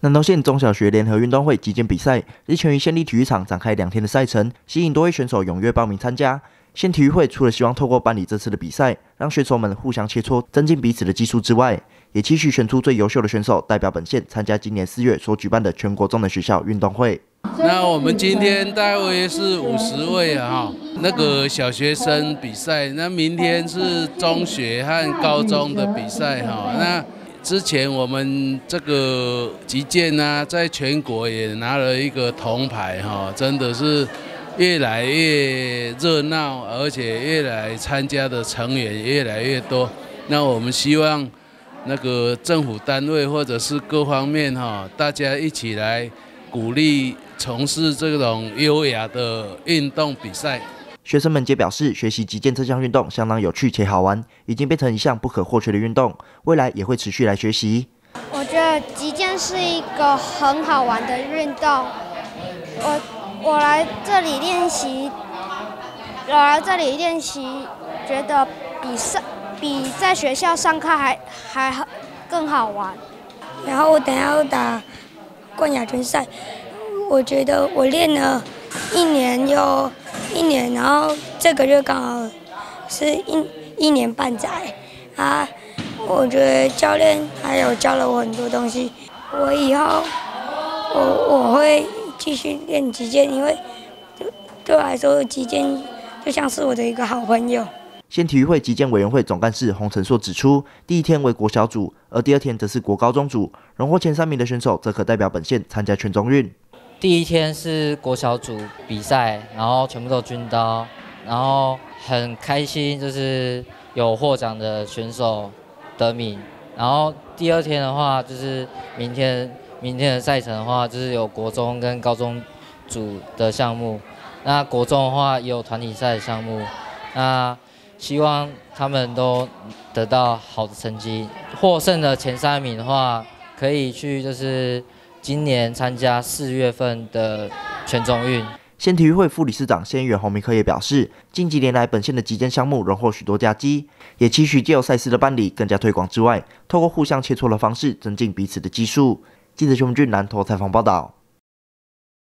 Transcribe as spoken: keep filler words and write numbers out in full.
南投县中小学联合运动会击剑比赛日前于县立体育场展开两天的赛程，吸引多位选手踊跃报名参加。县体育会除了希望透过办理这次的比赛，让选手们互相切磋，增进彼此的技术之外，也期许选出最优秀的选手，代表本县参加今年四月所举办的全国中等学校运动会。 那我们今天大约是五十位啊，那个小学生比赛，那明天是中学和高中的比赛哈。那之前我们这个击剑啊，在全国也拿了一个铜牌哈，真的是越来越热闹，而且越来参加的成员越来越多。那我们希望那个政府单位或者是各方面哈，大家一起来鼓励从事这种优雅的运动比赛。 学生们皆表示，学习击剑这项运动相当有趣且好玩，已经变成一项不可或缺的运动，未来也会持续来学习。 我觉得击剑是一个很好玩的运动，我我来这里练习，我来这里练习，觉得比赛比在学校上课还还更好玩。 然后我等一下要打冠亚军赛，我觉得我练了一年又一年，然后这个月刚好是一一年半载啊。我觉得教练还有教了我很多东西，我以后我我会继续练击剑，因为对我来说击剑就像是我的一个好朋友。 县体育会击剑委员会总干事洪承硕指出，第一天为国小组，而第二天则是国高中组，荣获前三名的选手则可代表本县参加全中运。 第一天是国小组比赛，然后全部都军刀，然后很开心，就是有获奖的选手得名。然后第二天的话，就是明天明天的赛程的话，就是有国中跟高中组的项目。那国中的话也有团体赛的项目。那希望他们都得到好的成绩。获胜的前三名的话，可以去就是今年参加四月份的全中运。 县体育会副理事长县议员洪明科也表示，近几年来本县的击剑项目荣获许多佳绩，也期许借由赛事的办理更加推广之外，透过互相切磋的方式增进彼此的技术。记者熊俊南投采访报道。